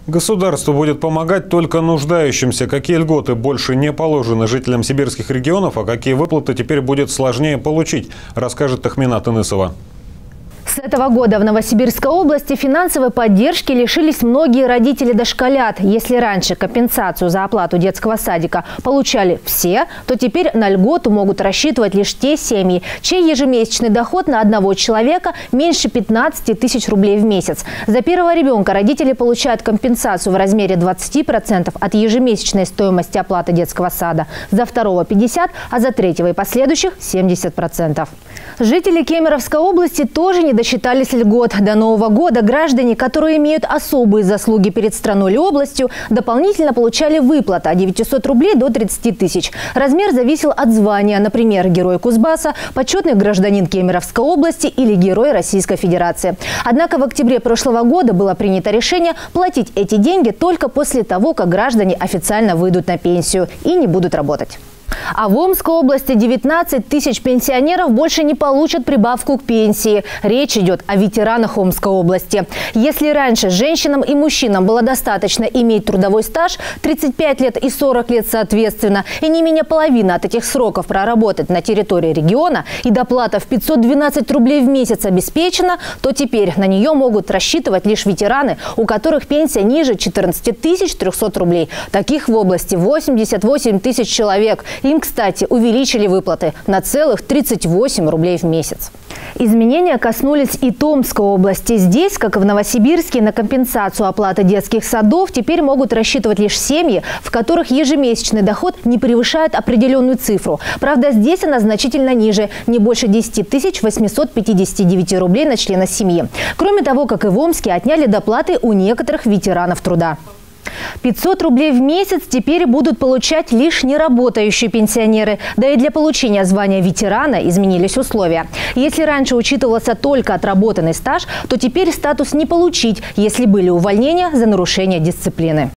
Государство будет помогать только нуждающимся. Какие льготы больше не положены жителям сибирских регионов, а какие выплаты теперь будет сложнее получить, расскажет Тахмина Тынысова. С этого года в Новосибирской области финансовой поддержки лишились многие родители дошколят. Если раньше компенсацию за оплату детского садика получали все, то теперь на льготу могут рассчитывать лишь те семьи, чей ежемесячный доход на одного человека меньше 15 тысяч рублей в месяц. За первого ребенка родители получают компенсацию в размере 20% от ежемесячной стоимости оплаты детского сада, за второго 50%, а за третьего и последующих 70%. Жители Кемеровской области тоже не досчитались льгот. До Нового года граждане, которые имеют особые заслуги перед страной или областью, дополнительно получали выплаты от 900 рублей до 30 тысяч. Размер зависел от звания, например, герой Кузбасса, почетный гражданин Кемеровской области или герой Российской Федерации. Однако в октябре прошлого года было принято решение платить эти деньги только после того, как граждане официально выйдут на пенсию и не будут работать. А в Омской области 19 тысяч пенсионеров больше не получат прибавку к пенсии. Речь идет о ветеранах Омской области. Если раньше женщинам и мужчинам было достаточно иметь трудовой стаж 35 лет и 40 лет соответственно, и не менее половины от этих сроков проработать на территории региона, и доплата в 512 рублей в месяц обеспечена, то теперь на нее могут рассчитывать лишь ветераны, у которых пенсия ниже 14 300 рублей. Таких в области 88 тысяч человек. Им, кстати, увеличили выплаты на целых 38 рублей в месяц. Изменения коснулись и Томской области. Здесь, как и в Новосибирске, на компенсацию оплаты детских садов теперь могут рассчитывать лишь семьи, в которых ежемесячный доход не превышает определенную цифру. Правда, здесь она значительно ниже – не больше 10 859 рублей на члена семьи. Кроме того, как и в Омске, отняли доплаты у некоторых ветеранов труда. 500 рублей в месяц теперь будут получать лишь неработающие пенсионеры. Да и для получения звания ветерана изменились условия. Если раньше учитывался только отработанный стаж, то теперь статус не получить, если были увольнения за нарушение дисциплины.